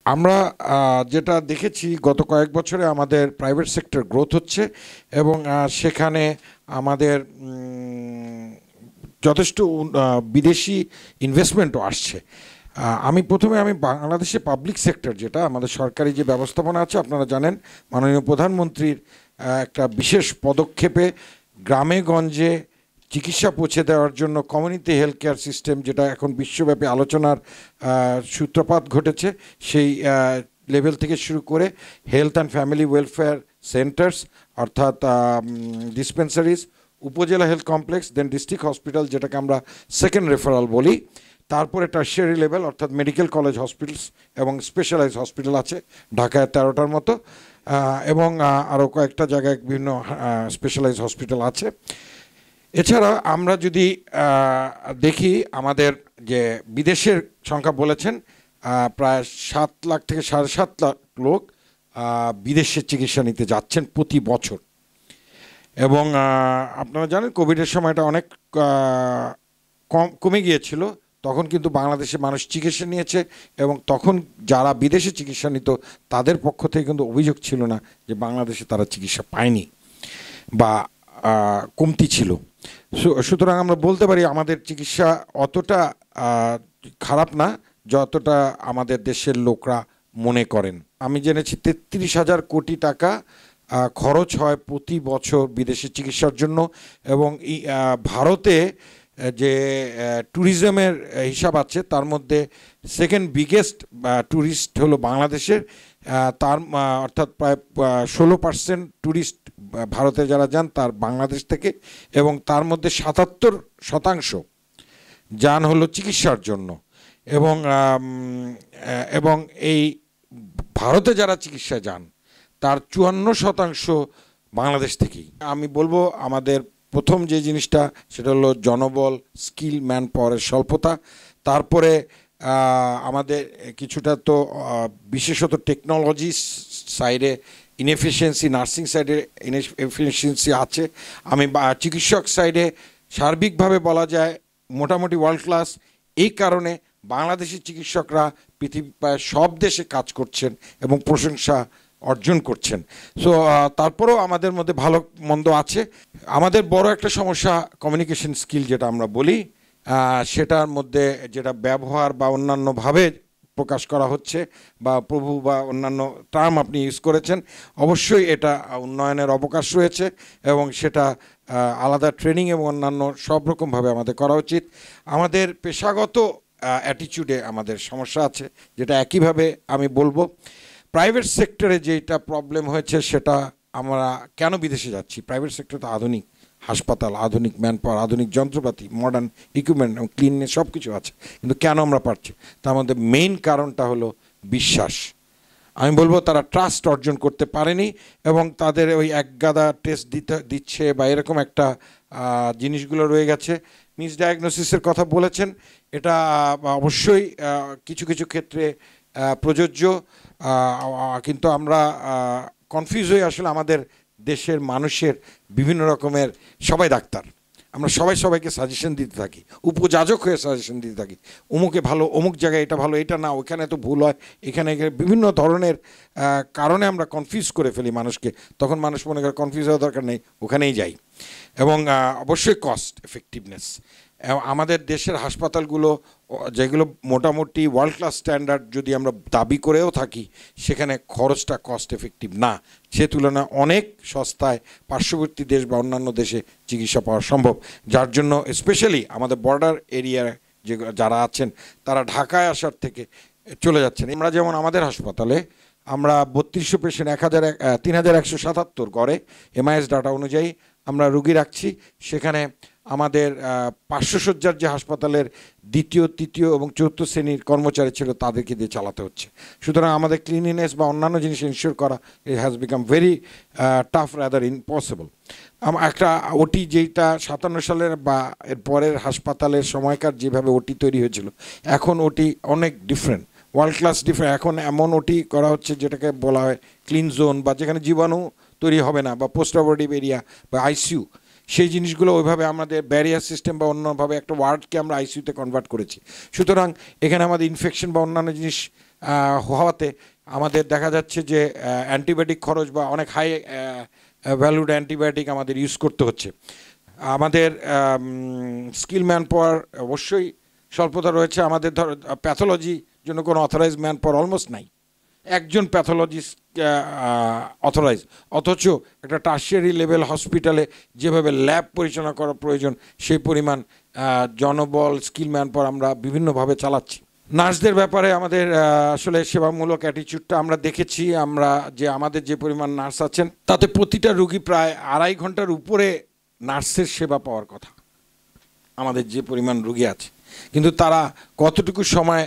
আমরা যেটা দেখেছি গত কয়েক বছরে আমাদের প্রাইভেট সেক্টর গ্রোথ হচ্ছে এবং সেখানে আমাদের যথেষ্ট বিদেশি ইনভেস্টমেন্টও আসছে। আমি বাংলাদেশে পাবলিক সেক্টর যেটা আমাদের সরকারি যে ব্যবস্থাপনা আছে, আপনারা জানেন মাননীয় প্রধানমন্ত্রীর একটা বিশেষ পদক্ষেপে গ্রামে গঞ্জে চিকিৎসা পৌঁছে দেওয়ার জন্য কমিউনিটি হেলথ কেয়ার সিস্টেম, যেটা এখন বিশ্বব্যাপী আলোচনার সূত্রপাত ঘটেছে, সেই লেভেল থেকে শুরু করে health and family welfare centres অর্থাৎ dispensaries, upazila health complex, then district hospital যেটাকে আমরা সেকেন্ড রেফারাল বলি, তারপরে টার্সিয়ারি লেভেল অর্থাৎ মেডিকেল কলেজ হসপিটালস এবং স্পেশালাইজ হসপিটাল আছে ঢাকায় 13টার মতো, এবং আরও কয়েকটা জায়গায় বিভিন্ন স্পেশালাইজ হসপিটাল আছে। এছাড়া আমরা যদি দেখি আমাদের যে বিদেশের সংখ্যা বলেছেন, প্রায় 7 লাখ থেকে 7.5 লাখ লোক বিদেশে চিকিৎসা নিতে যাচ্ছেন প্রতি বছর। এবং আপনারা জানেন কোভিডের সময়টা অনেক কমে গিয়েছিল, তখন কিন্তু বাংলাদেশে মানুষ চিকিৎসা নিয়েছে এবং তখন যারা বিদেশে চিকিৎসা নিত তাদের পক্ষ থেকে কিন্তু অভিযোগ ছিল না যে বাংলাদেশে তারা চিকিৎসা পায়নি বা কমতি ছিল। সুতরাং আমরা বলতে পারি আমাদের চিকিৎসা অতটা খারাপ না যতটা আমাদের দেশের লোকরা মনে করেন। আমি জেনেছি 33,000 কোটি টাকা খরচ হয় প্রতি বছর বিদেশি চিকিৎসার জন্য, এবং ভারতে যে ট্যুরিজমের হিসাব আছে তার মধ্যে সেকেন্ড বিগেস্ট ট্যুরিস্ট হলো বাংলাদেশের, তার অর্থাৎ প্রায় 16% ট্যুরিস্ট ভারতে যারা যান তার বাংলাদেশ থেকে, এবং তার মধ্যে 77% যান হলো চিকিৎসার জন্য, এবং এই ভারতে যারা চিকিৎসা যান তার 54% বাংলাদেশ থেকেই। আমি বলবো আমাদের প্রথম যে জিনিসটা সেটা হলো জনবল, স্কিল, ম্যান পাওয়ারের স্বল্পতা, তারপরে আমাদের কিছুটা তো বিশেষত টেকনোলজি সাইডে ইনএফিশিয়েন্সি, নার্সিং সাইডে ইনএফিশিয়েন্সি আছে। আমি চিকিৎসক সাইডে সার্বিকভাবে বলা যায় মোটামুটি ওয়ার্ল্ড ক্লাস। এই কারণে বাংলাদেশি চিকিৎসকরা পৃথিবীর প্রায় সব দেশে কাজ করছেন এবং প্রশংসা অর্জন করছেন। সো তারপরেও আমাদের মধ্যে ভালো মন্দ আছে। আমাদের বড় একটা সমস্যা কমিউনিকেশন স্কিল যেটা আমরা বলি, সেটার মধ্যে যেটা ব্যবহার বা অন্যান্যভাবে প্রকাশ করা হচ্ছে বা প্রভু বা অন্যান্য টার্ম আপনি ইউজ করেছেন, অবশ্যই এটা উন্নয়নের অবকাশ রয়েছে এবং সেটা আলাদা ট্রেনিং এবং অন্যান্য সব রকমভাবে আমাদের করা উচিত। আমাদের পেশাগত অ্যাটিটিউডে আমাদের সমস্যা আছে, যেটা একইভাবে আমি বলবো প্রাইভেট সেক্টরে যেটা প্রবলেম হয়েছে সেটা আমরা কেন বিদেশে যাচ্ছি। প্রাইভেট সেক্টরে তো আধুনিক হাসপাতাল, আধুনিক ম্যান পাওয়ার, আধুনিক যন্ত্রপাতি, মডার্ন ইকুইপমেন্ট এবং ক্লিননেস সব কিছু আছে, কিন্তু কেন আমরা পারছি? তার মধ্যে মেইন কারণটা হলো বিশ্বাস। আমি বলবো তারা ট্রাস্ট অর্জন করতে পারেনি এবং তাদের ওই একগাদা টেস্ট দিচ্ছে বা এরকম একটা জিনিসগুলো রয়ে গেছে। মিসডায়াগনোসিসের কথা বলেছেন, এটা অবশ্যই কিছু কিছু ক্ষেত্রে প্রযোজ্য, কিন্তু আমরা কনফিউজ হয়ে আসলে আমাদের দেশের মানুষের বিভিন্ন রকমের, সবাই ডাক্তার, আমরা সবাই সবাইকে সাজেশন দিতে থাকি, উপযাজক হয়ে সাজেশন দিতে থাকি, অমুকে ভালো, অমুক জায়গায় এটা ভালো, এটা না, ওইখানে তো ভুল হয়, এখানে বিভিন্ন ধরনের কারণে আমরা কনফিউজ করে ফেলি মানুষকে। তখন মানুষ মনে করে কনফিউজ হওয়ার দরকার নেই, ওখানেই যাই। এবং অবশ্যই কস্ট এফেক্টিভনেস, আমাদের দেশের হাসপাতালগুলো যেগুলো মোটামুটি ওয়ার্ল্ড ক্লাস স্ট্যান্ডার্ড যদি আমরা দাবি করেও থাকি, সেখানে খরচটা কস্ট এফেক্টিভ না, সে তুলনায় অনেক সস্তায় পার্শ্ববর্তী দেশ বা অন্যান্য দেশে চিকিৎসা পাওয়া সম্ভব, যার জন্য স্পেশালি আমাদের বর্ডার এরিয়ায় যে যারা আছেন তারা ঢাকায় আসার থেকে চলে যাচ্ছেন। আমরা যেমন আমাদের হাসপাতালে আমরা 3200 পেশেন্ট 3177 গড়ে এমআইএস ডাটা অনুযায়ী আমরা রুগী রাখছি। সেখানে আমাদের 500 শয্যার যে হাসপাতালের দ্বিতীয়, তৃতীয় এবং চতুর্থ শ্রেণীর কর্মচারী ছিল তাদেরকে দিয়ে চালাতে হচ্ছে। সুতরাং আমাদের ক্লিনিনেস বা অন্যান্য জিনিস এনশিওর করা it has become very tough, rather impossible. একটা ওটি যেটা 57 সালের বা এর পরের হাসপাতালের সময়কার যেভাবে ওটি তৈরি হয়েছিল, এখন ওটি অনেক ডিফারেন্ট, ওয়ার্ল্ড ক্লাস ডিফারেন্ট। এখন এমন ওটি করা হচ্ছে যেটাকে বলা হয় ক্লিন জোন, বা যেখানে জীবাণু তৈরি হবে না, বা পোস্ট অপারেটিভ এরিয়া বা আইসিইউ, সেই জিনিসগুলো ওইভাবে আমাদের ব্যারিয়ার সিস্টেম বা অন্যভাবে একটা ওয়ার্ডকে আমরা আইসিইউতে কনভার্ট করেছি। সুতরাং এখানে আমাদের ইনফেকশন বা অন্যান্য জিনিস হওয়াতে আমাদের দেখা যাচ্ছে যে অ্যান্টিবায়োটিক খরচ বা অনেক হাই ভ্যালুড অ্যান্টিবায়োটিক আমাদের ইউজ করতে হচ্ছে। আমাদের স্কিল ম্যান পাওয়ার অবশ্যই স্বল্পতা রয়েছে। আমাদের ধর প্যাথোলজির জন্য কোনো অথরাইজ ম্যান পাওয়ার অলমোস্ট নাই, একজন প্যাথোলজিস্ট অথরাইজ, অথচ একটা টার্সিয়ারি লেভেল হসপিটালে যেভাবে ল্যাব পরিচালনা করা প্রয়োজন সেই পরিমাণ জনবল স্কিল ম্যান পাওয়ার আমরা বিভিন্নভাবে চালাচ্ছি। নার্সদের ব্যাপারে আমাদের আসলে সেবামূলক অ্যাটিচিউডটা আমরা দেখেছি। আমরা যে আমাদের যে পরিমাণ নার্স আছেন তাতে প্রতিটা রুগী প্রায় 2.5 ঘন্টার উপরে নার্সের সেবা পাওয়ার কথা আমাদের যে পরিমাণ রুগী আছে, কিন্তু তারা কতটুকু সময়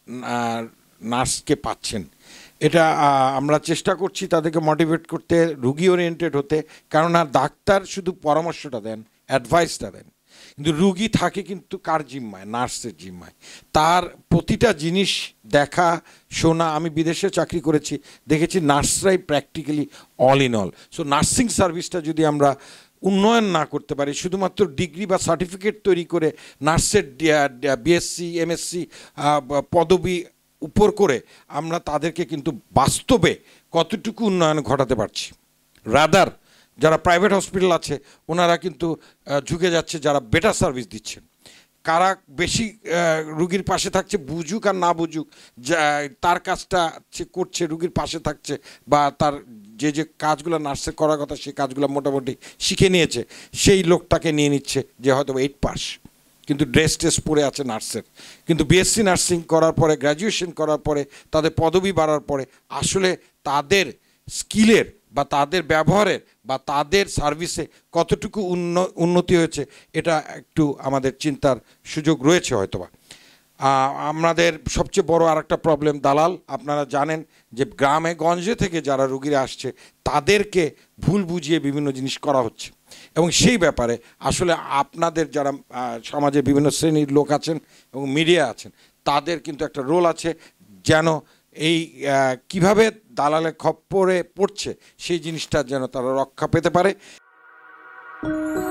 নার্সকে পাচ্ছেন এটা আমরা চেষ্টা করছি তাদেরকে মোটিভেট করতে, রুগী ওরিয়েন্টেড হতে। কেননা ডাক্তার শুধু পরামর্শটা দেন, অ্যাডভাইসটা দেন, কিন্তু রুগী থাকে কিন্তু কার জিম্মায়? নার্সের জিম্মায়। তার প্রতিটা জিনিস দেখা শোনা, আমি বিদেশে চাকরি করেছি, দেখেছি নার্সরাই practically all in all. So nursing সার্ভিসটা যদি আমরা উন্নয়ন না করতে পারি, শুধুমাত্র ডিগ্রি বা সার্টিফিকেট তৈরি করে নার্সের বিএসসি এমএসসি পদবি উপর করে আমরা তাদেরকে কিন্তু বাস্তবে কতটুকু উন্নয়ন ঘটাতে পারছি। রাদার যারা প্রাইভেট হসপিটাল আছে ওনারা কিন্তু ঝুঁকে যাচ্ছে যারা বেটার সার্ভিস দিচ্ছেন। কারা বেশি রুগীর পাশে থাকছে, বুঝুক আর না বুঝুক, তার কাজটা করছে, রুগীর পাশে থাকছে, বা তার যে যে কাজগুলো নার্সের করার কথা সেই কাজগুলো মোটামুটি শিখে নিয়েছে, সেই লোকটাকে নিয়ে নিচ্ছে যে হয়তো 8 পাস, কিন্তু ড্রেস টেস্ট পরে আছে নার্সের। কিন্তু বিএসসি নার্সিং করার পরে, গ্র্যাজুয়েশন করার পরে, তাদের পদবি বাড়ার পরে আসলে তাদের স্কিলের বা তাদের ব্যবহারের বা তাদের সার্ভিসে কতটুকু উন্নতি হয়েছে এটা একটু আমাদের চিন্তার সুযোগ রয়েছে হয়তোবা। আমাদের সবচেয়ে বড় আরেকটা প্রবলেম দালাল। আপনারা জানেন যে গ্রামে গঞ্জে থেকে যারা রুগীরা আসছে তাদেরকে ভুল বুঝিয়ে বিভিন্ন জিনিস করা হচ্ছে, এবং সেই ব্যাপারে আসলে আপনাদের যারা সমাজে বিভিন্ন শ্রেণীর লোক আছেন এবং মিডিয়া আছেন তাদের কিন্তু একটা রোল আছে, যেন এই কিভাবে দালালের খপ্পরে পড়ছে সেই জিনিসটা যেন তারা রক্ষা পেতে পারে।